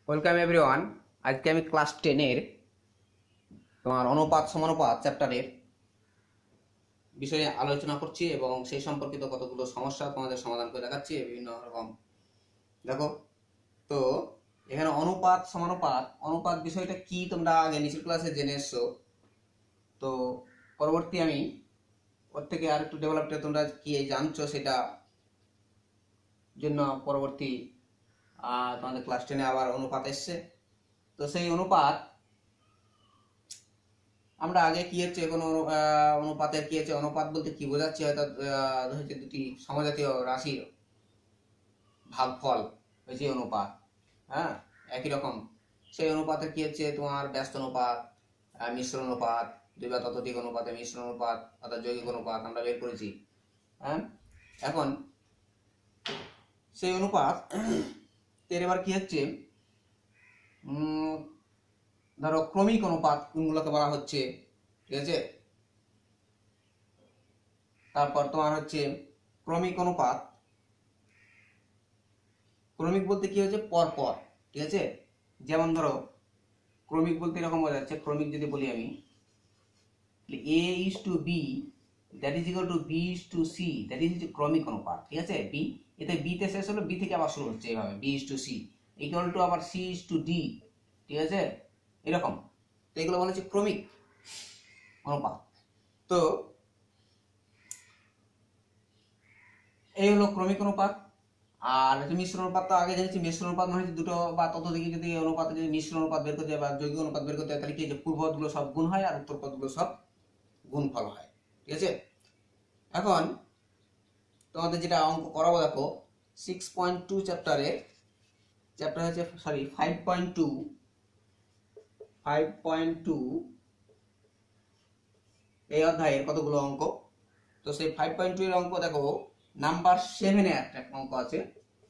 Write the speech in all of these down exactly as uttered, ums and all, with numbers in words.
Welcome everyone. আজকে আমি class টেনের তোমার অনুপাত সমানুপাত চ্যাপ্টারের বিষয়ে আলোচনা করছি এবং সেই সম্পর্কিত কতগুলো সমস্যা তোমাদের সমাধান করে দেখাচ্ছি বিভিন্ন রকম। দেখো তো এখানে অনুপাত সমানুপাত অনুপাত বিষয়টা কি তোমরা আগে নিচের ক্লাসে জেনে এসছো। তো পরবর্তী আমি ওর থেকে আর একটু ডেভেলপটা তোমরা কি জানছো সেটা জন্য পরবর্তী তোমাদের ক্লাস টেনে আবার অনুপাত এসছে। তো সেই অনুপাত আমরা আগে কি হচ্ছে কোনো অনুপাতের কি হচ্ছে অনুপাত বলতে কি বোঝাচ্ছি হয়তো হচ্ছে দুটি সমজাতীয় রাশির ভাগফল হচ্ছে অনুপাত। হ্যাঁ, একই রকম সেই অনুপাতের কি হচ্ছে তোমার ব্যস্ত অনুপাত, মিশ্র অনুপাত, দুই বা ততোধিক অনুপাতে মিশ্র অনুপাত অর্থাৎ যৌগিক অনুপাত আমরা বের করেছি। হ্যাঁ, এখন সেই অনুপাত এর এবার কি হচ্ছে উম ধরো ক্রমিক অনুপাত কোনগুলোকে বলা হচ্ছে, ঠিক আছে। তারপর তোমার হচ্ছে ক্রমিক অনুপাত। ক্রমিক বলতে কি হচ্ছে পরপর, ঠিক আছে। যেমন ধরো ক্রমিক বলতে এরকম বোঝা যাচ্ছে, ক্রমিক যদি বলি আমি A is to B that is equal to B is to C, that is ক্রমিক অনুপাত, ঠিক আছে। বি এতে বি তে শেষ হলো, বি থেকে আবার শুরু হচ্ছে এইভাবে B is to C equal to আবার সি ইজ টু ডি, ঠিক আছে, এরকম। তো এগুলো বলা হচ্ছে ক্রমিক অনুপাত। তো এই হলো ক্রমিক অনুপাত। আর মিশ্র অনুপাত তো আগে জেনেছি, মিশ্র অনুপাত মানে হচ্ছে দুটো বা ততোধিক যদি অনুপাতে যদি মিশ্র অনুপাত বের করতে হয় বা যৌগিক অনুপাত বের করতে হয় তাহলে কি যে পূর্বপদগুলো সব গুণ হয় আর উত্তরপদগুলো সব গুণফল হয়, ঠিক আছে। এখন তোমাদের যেটা অঙ্ক করাবো দেখো সিক্স পয়েন্ট টু চ্যাপ্টারে চ্যাপ্টার হচ্ছে sorry five point two five point two এই অধ্যায়ের কতগুলো অঙ্ক। তো সেই ফাইভ পয়েন্ট টু এর অঙ্ক দেখো নাম্বার সেভেনে একটা অঙ্ক আছে।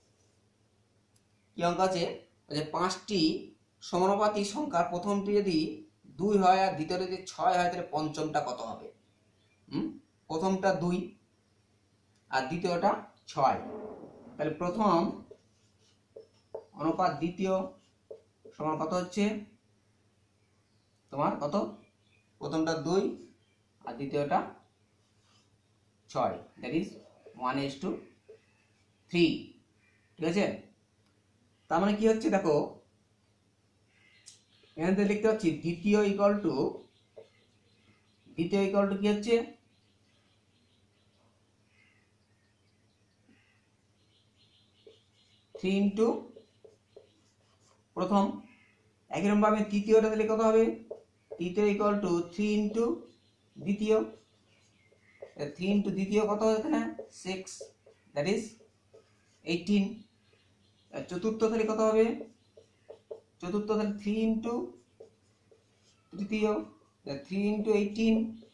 কি অঙ্ক আছে? যে পাঁচটি সমানুপাতিক সংখ্যার প্রথমটি যদি দুই হয় আর দ্বিতীয়টা যদি ছয় হয় তাহলে পঞ্চমটা কত হবে? হুম, প্রথমটা দুই আর দ্বিতীয়টা ছয়, তাহলে প্রথম অনুপাত দ্বিতীয় সমান কত হচ্ছে তোমার? কত? প্রথমটা দুই আর দ্বিতীয়টা ছয়, that is one is to three, ঠিক আছে। তার মানে কি হচ্ছে দেখো এখান থেকে লিখতে পাচ্ছি দ্বিতীয় ইকুয়াল টু দ্বিতীয় ইকুয়াল টু কি হচ্ছে থ্রি ইন্টু প্রথম। একইরকম ভাবে তৃতীয়টা তাহলে কত হবে? তৃতীয় ইকুয়াল টু থ্রি ইন্টু দ্বিতীয়। থ্রি ইন্টু দ্বিতীয় কত এখানে? Six, that is eighteen. চতুর্থ তাহলে কত হবে? চতুর্থ তাহলে থ্রি ইন্টু তৃতীয়, থ্রি ইন্টু এইটিন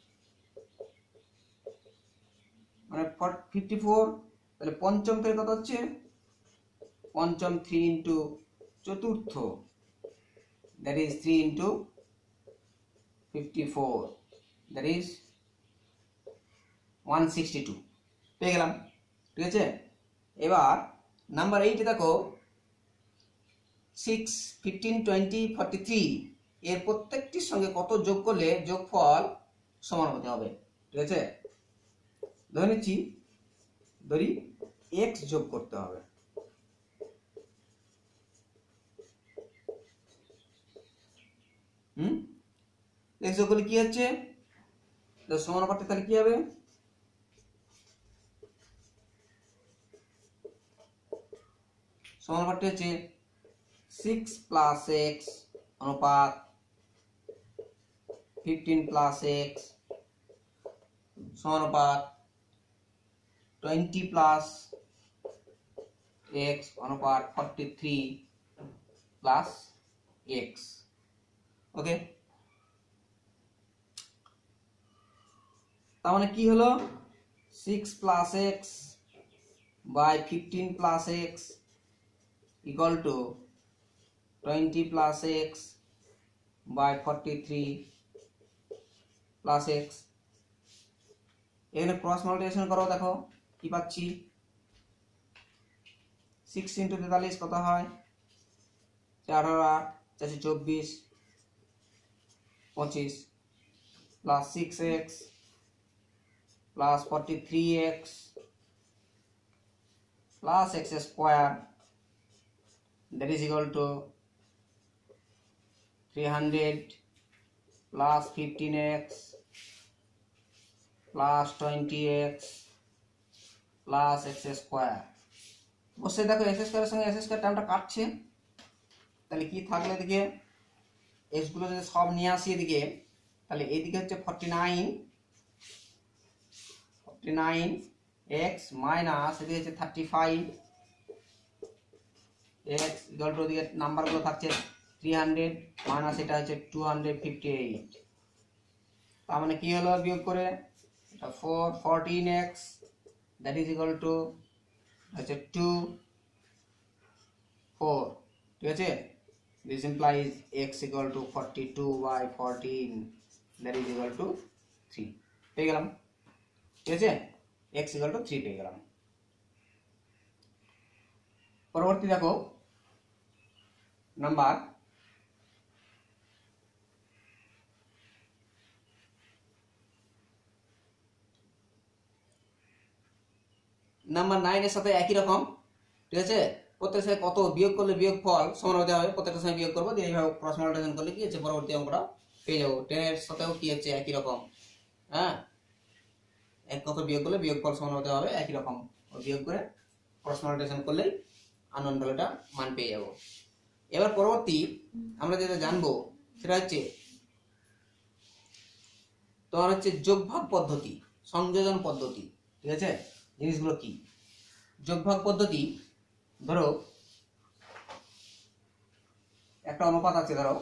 মানে ফিফটি ফোর। তাহলে পঞ্চম তাহলে কত হচ্ছে? পঞ্চম থ্রি ইন্টু চতুর্থ, that is three into fifty four, that is one sixty two পেয়ে গেলাম, ঠিক আছে। এবার নাম্বার এইট দেখো six, fifteen, twenty, forty three এর প্রত্যেকটির সঙ্গে কত যোগ করলে যোগফল সমান হতে হবে, ঠিক আছে। ধরে নিচ্ছি ধরি এক্স যোগ করতে হবে। হুম, এক্স যোগ করলে কি হচ্ছে সমানুপাতে? তাহলে কি হবে? সমানুপাতটি হচ্ছে সিক্স প্লাস এক্স অনুপাত ফিফটিন প্লাস এক্স সমানুপাত টোয়েন্টি প্লাস এক্স অনুপাত forty three plus X. Okay, তার মানে কি হলো? Six plus X by fifteen plus X equal to twenty plus X by forty three plus X. এখানে cross multiplication করো, দেখো কি পাচ্ছি? সিক্স ইন্টু তেতাল্লিশ কত হয়? আঠারো আট চারশো চব্বিশ পঁচিশ plus six X plus forty three X plus X square that is equal to three hundred plus fifteen x plus twenty x plus x square। অবশ্যই দেখো x স্কয়ারের সঙ্গে x স্কয়ার টার্মটা কাটছে, তাহলে কি থাকলে এদিকে x গুলো যদি সব নিয়ে আসি এদিকে, তাহলে এদিকে হচ্ছে forty nine forty nine x minus এদিকে হচ্ছে thirty five x equal to ওদিকে নাম্বারগুলো থাকছে থ্রি হান্ড্রেড মাইনাস এটা হচ্ছে টু হান্ড্রেড ফিফটি এইট। তার মানে কি হলো বিয়োগ করে, এটা four fourteen X that is equal to হচ্ছে টু ফোর, ঠিক আছে। This implies X equal to forty two by fourteen that is equal to three পেয়ে গেলাম, ঠিক আছে। এক্স ইকুয়াল টু থ্রি পেয়ে গেলাম। পরবর্তী দেখো নাম্বার নাম্বার নাইনের সাথে একই রকম, ঠিক আছে। প্রত্যেক সাথে কত বিয়োগ করলে বিয়োগ ফল সমান হতে হবে, প্রত্যেকটা সময় বিয়োগ করবো, দিয়ে এইভাবে ক্রস মাল্টিপ্লিকেশন করলে কি হচ্ছে পরবর্তী অঙ্কটা পেয়ে যাবো। টেনের সাথেও কি হচ্ছে একই রকম, হ্যাঁ, এক কত বিয়োগ করলে বিয়োগ ফল সমান হতে হবে একই রকম, বিয়োগ করে ক্রস মাল্টিপ্লিকেশন করলেই আননোন ভ্যালুটা মান পেয়ে যাবো। এবার পরবর্তী আমরা যেটা জানবো সেটা হচ্ছে তোমার হচ্ছে যোগভাগ পদ্ধতি, সংযোজন পদ্ধতি, ঠিক আছে। জিনিসগুলো কি যোগভাগ পদ্ধতি, ধরো একটা অনুপাত আছে, ধরো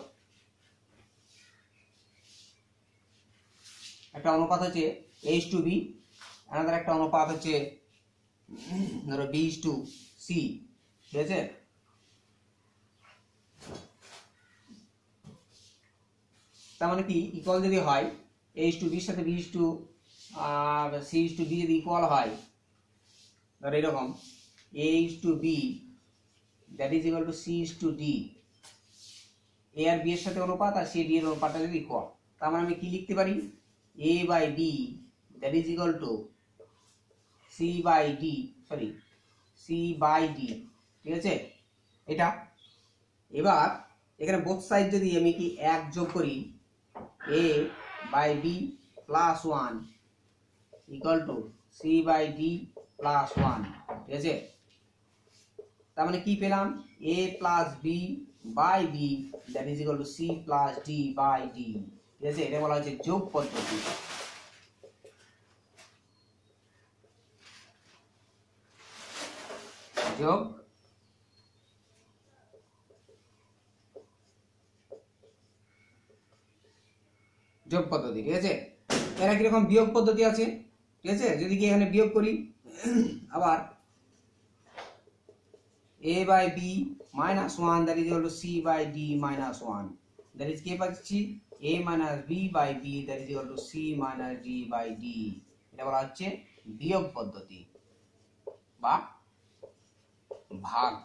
একটা অনুপাত হচ্ছে এইচ টু বি, আমাদের একটা অনুপাত হচ্ছে ধরো বি ইজ টু সি, ঠিক আছে। তার মানে কি ইকুয়াল যদি হয় এইচ টু বির সাথে B is to C is to B যদি ইকুয়াল হয়, ধরো এরকম H to B that is equal to C is to D, A আর বি এর সাথে অনুপাত আর সি ডি এর অনুপাতটা যদি ইকুয়াল, তার মানে আমি কি লিখতে পারি A by D that is equal to C by D, sorry C by D, ঠিক আছে এটা। এবার এখানে বোথ সাইড যদি আমি কি এক যোগ করি A by B plus one equal to C by D plus one, ঠিক আছে। তার মানে কি পেলাম A plus B by B that is equal to C plus D by D, ঠিক আছে। এটা বলা হচ্ছে যোগ পদ্ধতি। যোগ যোগ পদ্ধতি, ঠিক আছে। এরা কিরকম বিয়োগ পদ্ধতি আছে, ঠিক আছে। যদি কি এখানে বিয়োগ করি আবার a by b minus one that is equal to c by d minus one, that is কি পাচ্ছি a minus b by b that is equal to c minus d by d, এটা বলা হচ্ছে বিয়োগ পদ্ধতি বা ভাগ।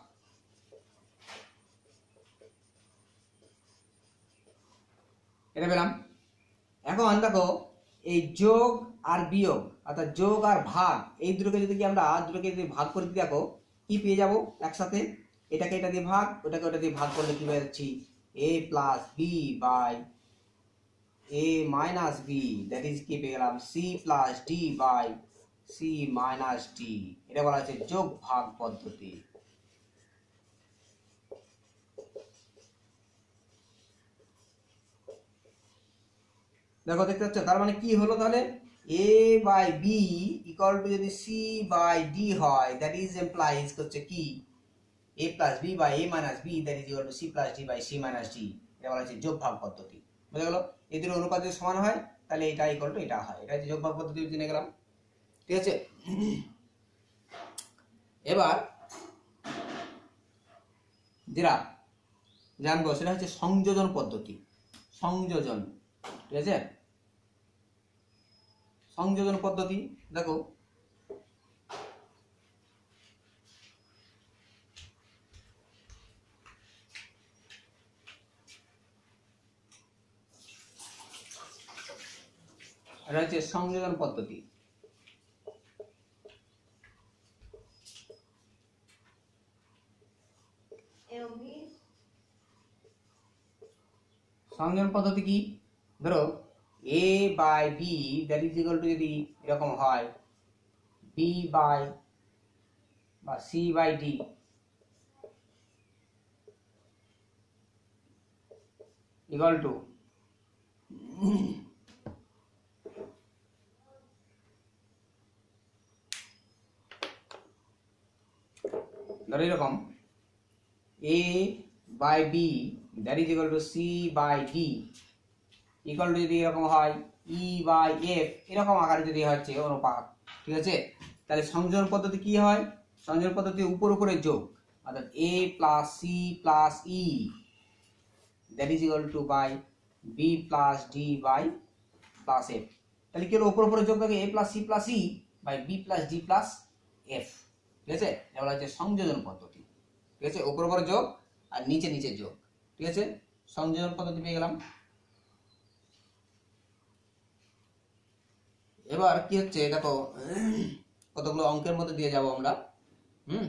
এটা পেলাম। এখন দেখো এই যোগ আর বিয়োগ অর্থাৎ যোগ আর ভাগ এই দুটোকে যদি কি আমরা দুটোকে যদি ভাগ করে দিই, দেখো কি পেয়ে যাবো একসাথে, এটাকে এটা দিয়ে ভাগ ওটাকে ওটা দিয়ে ভাগ করলে কি পেয়ে যাচ্ছি a plus B by a minus B that is কি পেয়ে গেলাম c plus D by c minus D, এটা বলা হচ্ছে যোগ ভাগ পদ্ধতি। দেখো দেখতে পাচ্ছ, তার মানে কি হলো তাহলে a by B equal to যদি c বাই ডি হয় দ্যাট ইজ এমপ্লাইজ হচ্ছে কি a plus B by a minus B that is equal to c plus D by c minus D, এটা বলা হচ্ছে যোগ ভাগ পদ্ধতি। বুঝা গেল? এই দুটো অনুপাত যদি সমান হয় তাহলে এটা ইকুয়াল টু এটা হয়, এটা হচ্ছে যোগ ভাগ পদ্ধতি জেনে গেলাম, ঠিক আছে। এবার যেটা জানবো সেটা হচ্ছে সংযোজন পদ্ধতি। সংযোজন, ঠিক আছে। সংযোজন পদ্ধতি দেখো এটা হচ্ছে সংযোজন পদ্ধতি। সংযোজন পদ্ধতি কি, ধরো A by B that is equal to যদি এরকম হয় বি বাই বা C by D equal to ধরো এরকম A by B that is equal to C by D equal to যদি এরকম হয় ই বাই এফ, এরকম আকারে যদি হচ্ছে অনুপাত, ঠিক আছে, তাহলে সংযোজন পদ্ধতি কি হয়, সংযোজন পদ্ধতি উপর উপরে যোগ, অর্থাৎ A plus C plus E that is equal to by B plus D by plus F. তাহলে কি হলো, উপর উপরে যোগ থাকে A plus C plus E by B plus D plus F, ঠিক আছে, এটা হচ্ছে সংযোজন পদ্ধতি, ঠিক আছে, উপর উপরে যোগ আর নিচে নিচে যোগ, ঠিক আছে, সংযোজন পদ্ধতি পেয়ে গেলাম। এবার কি হচ্ছে দেখো, কতগুলো অঙ্কের মধ্যে দিয়ে যাব আমরা। হুম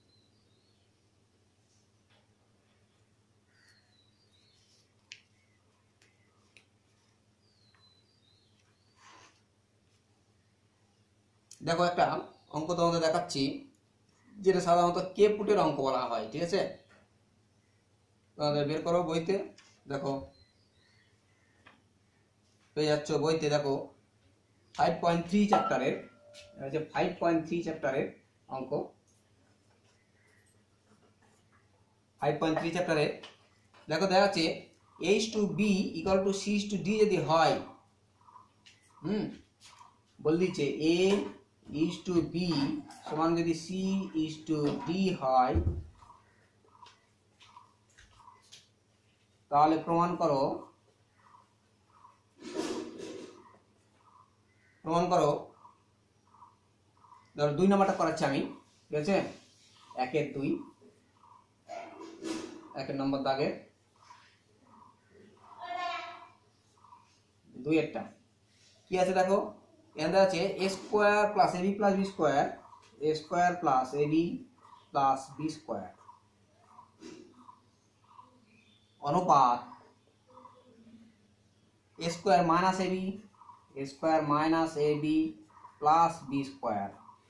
দেখো একটা অঙ্ক তোমাদের দেখাচ্ছি, যেটা সাধারণত কে পুটের অঙ্ক বলা হয়, ঠিক আছে, তোমাদের বের করো বইতে, দেখো পেয়ে যাচ্ছ বইতে, দেখো ফাইভ পয়েন্ট থ্রি চ্যাপ্টারের হচ্ছে ফাইভ পয়েন্ট থ্রি চ্যাপ্টারের অঙ্ক, ফাইভ পয়েন্ট থ্রি চ্যাপ্টারে দেখো দেখা যাচ্ছে H to B equal to C to D যদি হয়, হুম বল দিচ্ছে এ ইজ টু বি সমান যদি সি ইজ টু ডি হয়, তাহলে প্রমাণ করো প্রমাণ করো ধরো দুই নম্বরটা করাচ্ছি আমি, ঠিক আছে, একের দুই, একের নম্বর দাগে দুই একটা কি আছে দেখো, এখানে আছে A square plus AB plus B square, A square plus AB plus B square অনুপাত A square minus AB, A square minus AB plus B square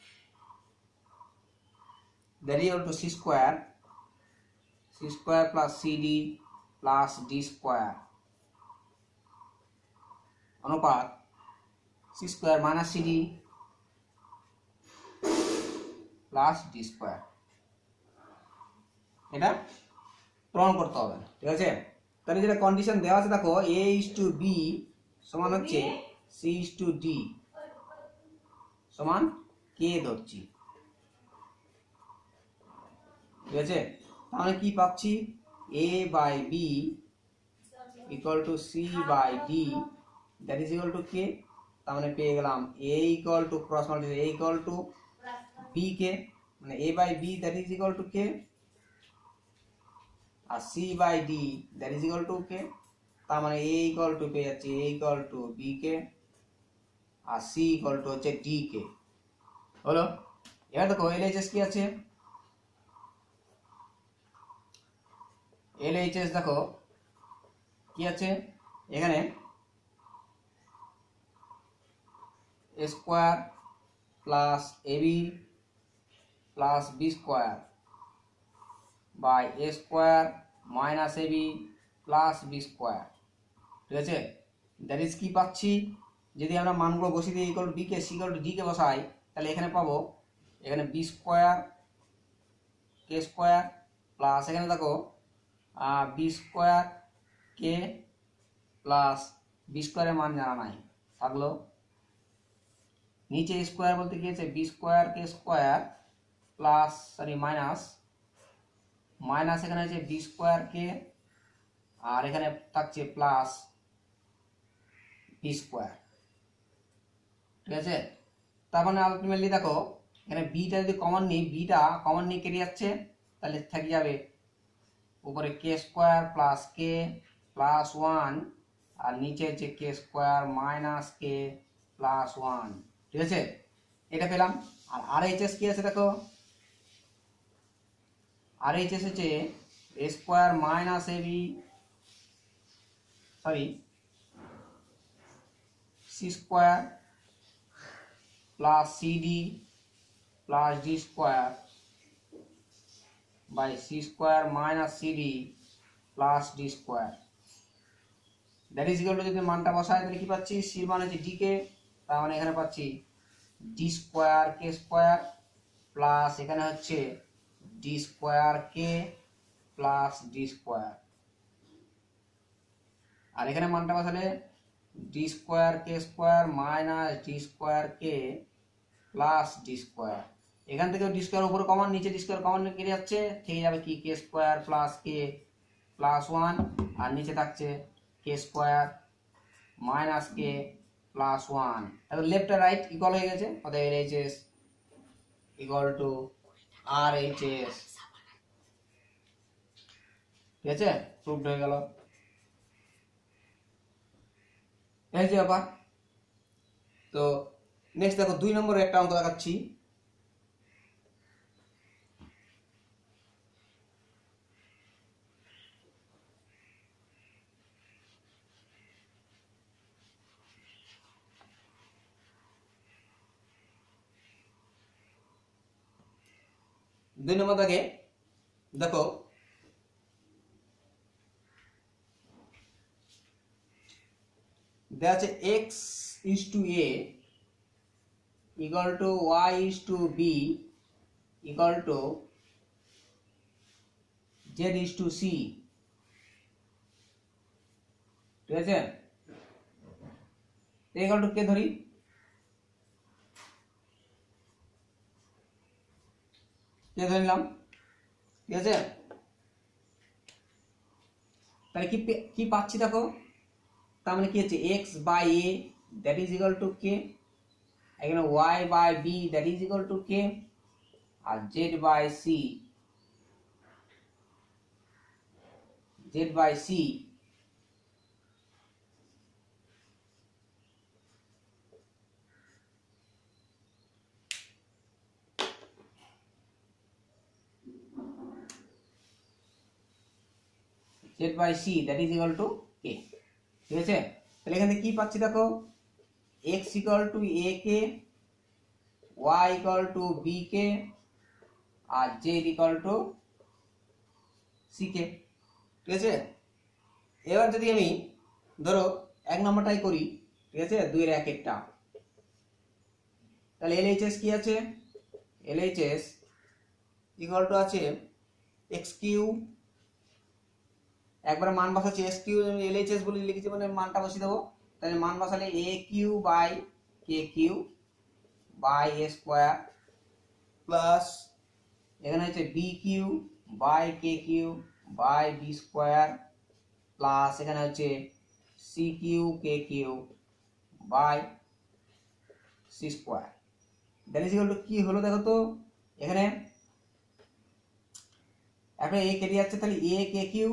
that is equal to c square, c square plus cd plus d square অনুপাত c square minus cd plus d square, এটা প্রমাণ করতে হবে, ঠিক আছে। তাহলে যেটা condition দেওয়া আছে দেখো a is to b সমান হচ্ছে c is to d সমান k ধরছি, ঠিক আছে, তাহলে কি পাচ্ছি a by b equal to c by d that is equal to k, তার মানে পেয়ে গেলাম a equal to cross multiply a equal to b k, মানে a by b that is equal to k R c by d that is equal to k, তার মানে a equal to পেয়ে যাচ্ছি a equal to b k R c equal to হচ্ছে d k হলো। এবার দেখো L H S কি আছে, L H S দেখো কি আছে এখানে a square plus ab plus b square by a square minus ab plus b square, ঠিক আছে, দ্যাট ইজ কি পাচ্ছি, যদি আমরা মানগুলো বসিয়ে দিই equal to b K c equal to d K বসাই, তাহলে এখানে পাবো এখানে b square k square plus এখানে দেখো b square k plus b স্কয়ারের মান জানা নাই, থাকলো নিচে স্কয়ার বলতে কি আছে b square k square plus sorry minus minus এখানে আছে b স্কয়ার k আর এখানে থাকছে প্লাস b স্কয়ার, ঠিক আছে, তার মানে আলটিমেটলি দেখো এখানে b টা যদি কমন নিই, b টা কমন নিয়ে কেটে যাচ্ছে, তাহলে থেকে যাবে উপরে k square plus k plus one আর নিচে হচ্ছে k square minus k plus one, ঠিক আছে, এটা পেলাম। আর আর এইচ এস কি আছে দেখো, আর এইচ এস হচ্ছে A square minus A B sorry C square plus C D plus D square by C square minus C D plus D square, that is equal to, যদি মানটা বসায় তাহলে কি পাচ্ছি, সি মান হচ্ছে ডি কে, তার মানে এখানে পাচ্ছি D square K square plus এখানে হচ্ছে D square K plus D square, আর এখানে মানটা বসালে D square K square minus D square K plus D square, এখান থেকে ডি স্কোয়ার উপরে কমন, নিচে ডি স্কোয়ার কমন কেটে যাচ্ছে, থেকে যাবে কি K square plus K plus one, আর নিচে থাকছে K square minus K plus one, তারপর লেফট আর রাইট ইকুয়াল হয়ে গেছে, অর্থাৎ এল H S equal to R H S, ঠিক আছে, প্রুভড হয়ে গেল। এই যে ব্যাপার। তো নেক্সট দেখো দুই নম্বরে একটা অঙ্ক দেখাচ্ছি। দুই নম্বর দাগে দেখো দেওয়া আছে X is to A equal to Y is to B equal to Z is to C, ঠিক আছে, ইকুয়াল টু কে ধরি, কে ধরে নিলাম, ঠিক আছে, তাহলে কি কি পাচ্ছি দেখো, তার মানে কি হচ্ছে X by A that is equal to K, এখানে Y by B that is equal to K, আর Z by C Z by C Z by C that is equal to K, ঠিক আছে, তাহলে এখানে কি পাচ্ছি দেখো, X equal to A K, Y equal to B K, আর Z equal to C K, ঠিক আছে। এবার যদি আমি ধরো এক নম্বরটাই করি, ঠিক আছে, দুইয়ের এক একটা, তাহলে এল এইচ এস কি আছে, L H S equal to আছে এক্স কিউ, একবার মান বসাচ্ছি S q, L H S বলে লিখেছি মানে মানটা বসিয়ে দেবো, তাহলে মান বসালে a q by k q by a square plus এখানে হচ্ছে b q by k q by b square plus এখানে হচ্ছে c q k q by C square, that is equal to কি হলো দেখো তো, এখানে এখন এ কেটে যাচ্ছে, তাহলে এ কে কিউ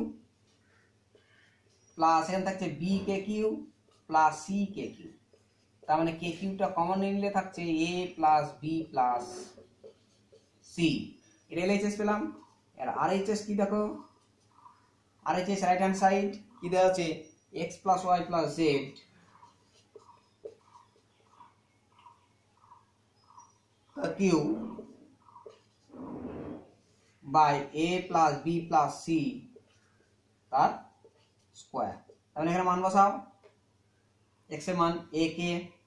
প্লাস এখানে থাকছে b k q plus c k q, তার মানে কে কিউটা কমন নিলে থাকছে a plus b plus c, এটা এল এইচ এস পেলাম। আর আর এইচ এস কি দেখো, আর H S right hand side কি দেওয়া আছে, x plus y plus z q by a plus b plus c তার স্কোয়ার, তাহলে এখানে মান বসাও, এক্স এর মান a k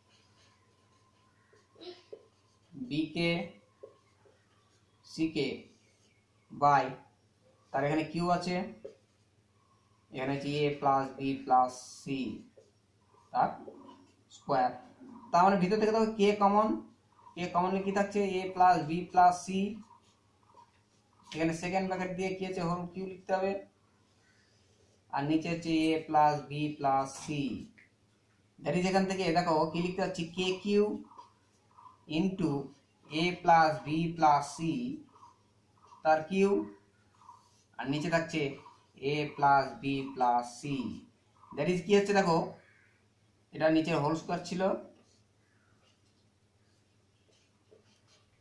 b k c k by, তার এখানে কিউ আছে, এখানে হচ্ছে a plus b plus c তার স্কোয়ার, তার মানে ভিতর থেকে দেখো কে কমন, কে কমনলি কি থাকছে a plus b plus c, এখানে সেকেন্ড ব্র্যাকেট দিয়ে কি আছে হোল কিউ লিখতে হবে, আর নিচে হচ্ছে a plus b plus c, that is এখান থেকে দেখো কি লিখতে পাচ্ছি k q into a plus b plus c তার কিউ, আর নিচে থাকছে a plus b plus c, that is কি হচ্ছে দেখো, এটা নিচের হোল স্কোয়ার ছিল,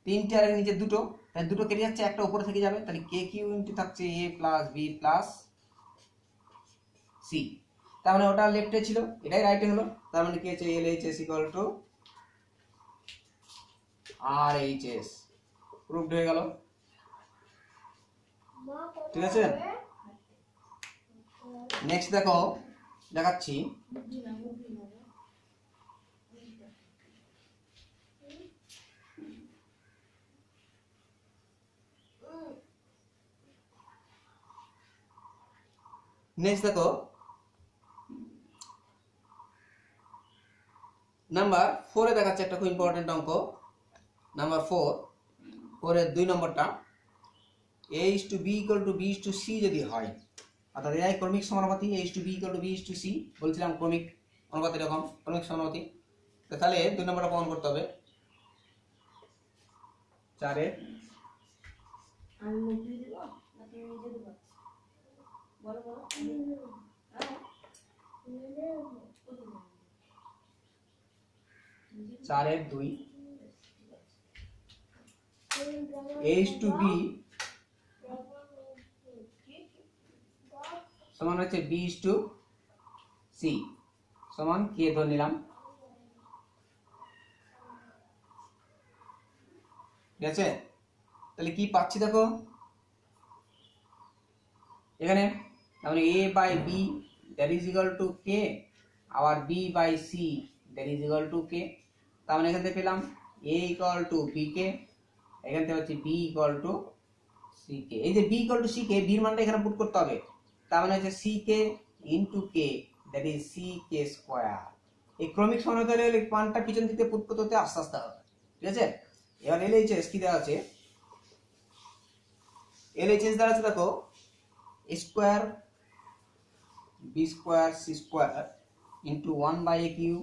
তিনটে আর নিচে দুটো, তাহলে দুটো কেটে যাচ্ছে, একটা উপরে থেকে যাবে, তাহলে কে কিউ ইন্টু থাকছে a plus b plus c. তার মানে ওটা লেফটে ছিল, এটাই রাইটে হলো। তার মানে কি হচ্ছে L H S equal to R H S, proved হয়ে গেল। ঠিক আছে, নেক্সট দেখো দেখাচ্ছি। নেক্সট দেখো নাম্বার ফোরে দেখাচ্ছে একটা খুব ইম্পর্টেন্ট অঙ্ক। নাম্বার ফোর, ফোরের দুই নম্বরটা, a is to B equal to b is to c যদি হয়, অর্থাৎ এআই ক্রমিক সমানুপাতি, a is to B equal to b is to c বলছিলাম ক্রমিক অনুপাতি, এরকম ক্রমিক সমানুপাতি। তো তাহলে দুই নম্বরটা প্রমাণ করতে হবে। চারে চারের দুই, এ ইস টু বি সমান হচ্ছে বি ইস টু সি সমান কে ধরে নিলাম। ঠিক আছে, তাহলে কি পাচ্ছি দেখো এখানে, তাহলে a by B that is equal to k, আবার b by C that is equal to k. তার মানে এখান থেকে পেলাম a equal to B k, এখান থেকে হচ্ছে b equal to C k. এই যে b equal to C k, b এর মানটা এখানে পুট করতে হবে। তার মানে হচ্ছে c k into k that is c k square. এই ক্রমিক সমানুপাতে হলে মানটা পিছন দিকে পুট করতে হতে আস্তে আস্তে হবে। ঠিক আছে, এবার এলএইচএস কি দেওয়া আছে, এলএইচএস দেওয়া আছে দেখো square b square c square into one by a q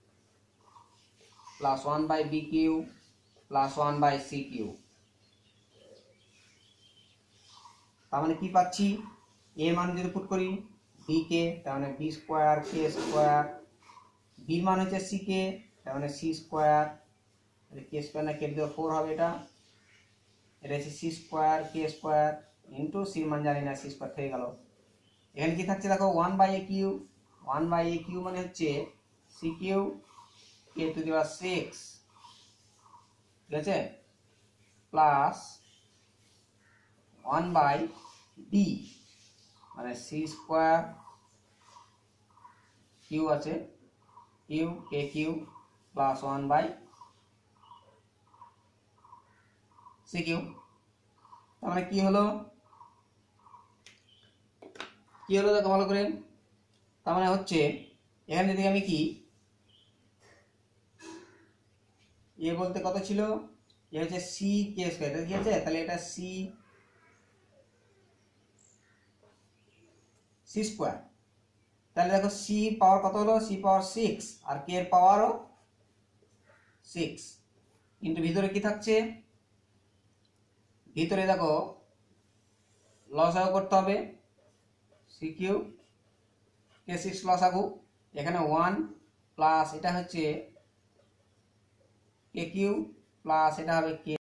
plus one by b q plus one by c q. তার মানে কি পাচ্ছি, এ মান যদি পুট করি বি কে, তার মানে b square k square, b মান হচ্ছে সি কে, তার মানে সি স্কয়ার, কে স্কয়ার না কে দিয়ে ফোর হবে, এটা এটা হচ্ছে c square k square into c মান জানি না, সি স্কয়ার থেকে গেল। এখানে কি থাকছে দেখো one by a q, one by a q মানে হচ্ছে c q k to the power six. ঠিক আছে, প্লাস ওয়ান বাই ডি মানে সি স্কয়ার কিউ আছে q k q plus one by c q. তার মানে কি হলো, কি হলো দেখো ভালো করে। তার মানে হচ্ছে এখানে যদি আমি কি এ বলতে কত ছিল, এ হচ্ছে সি কে স্কয়ার, এটা কি আছে, তাহলে এটা সি সি স্কয়ার। তাহলে দেখো সি পাওয়ার কত হলো, সি পাওয়ার সিক্স আর কে এর পাওয়ারও সিক্স, কিন্তু ভিতরে কি থাকছে, ভিতরে দেখো লসাগু করতে হবে, সি কিউ কে সিক্স লসাগু, এখানে ওয়ান প্লাস এটা হচ্ছে কে কিউ প্লাস এটা হবে কে